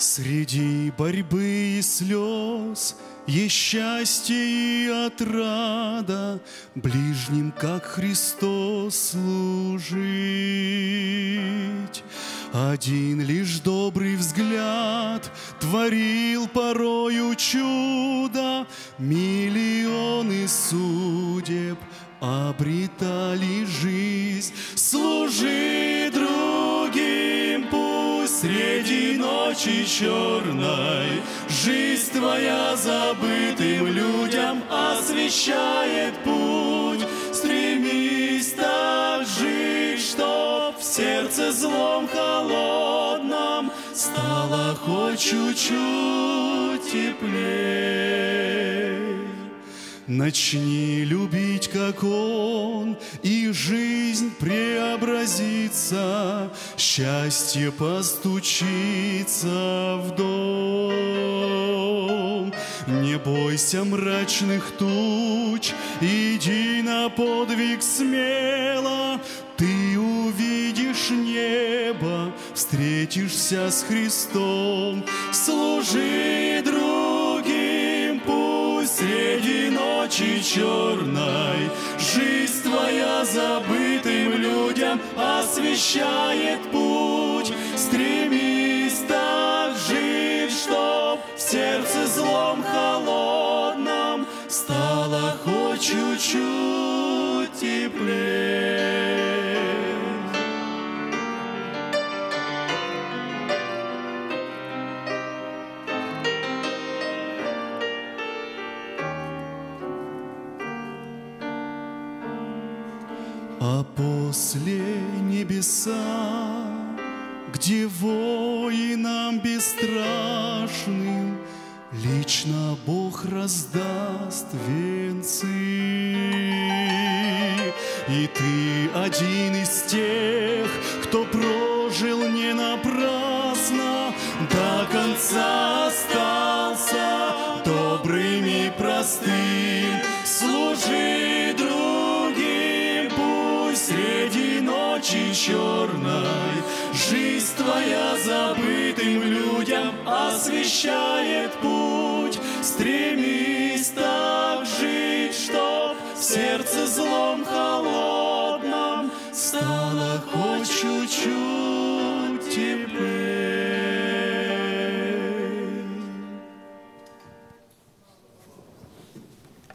Среди борьбы и слез есть счастье и отрада, ближним, как Христос, служить. Один лишь добрый взгляд творил порою чудо, миллионы судеб обретали жизнь. Служи другим, пусть среди ночи черной жизнь твоя забытым людям освещает путь. Стремись так жить, чтоб в сердце злом холодном стало хоть чуть-чуть теплей. Начни любить, как Он, и жизнь преобразится, счастье постучится в дом. Не бойся мрачных туч, иди на подвиг смело, ты увидишь небо, встретишься с Христом. Служи другим, пусть среди ночи черной жизнь твоя забытым людям освещает путь. Стремись так жить, чтоб в сердце злом холодном стало хоть чуть-чуть теплее. А после небеса, где воинам бесстрашным лично Бог раздаст венцы, и ты один из тех, кто прожил не напрасно, до конца остался добрым и простым. Служи другим, пусть среди ночи черной жизнь твоя забытым людям освещает путь. Стремись так жить, чтоб в сердце злом холодном стало хоть чуть-чуть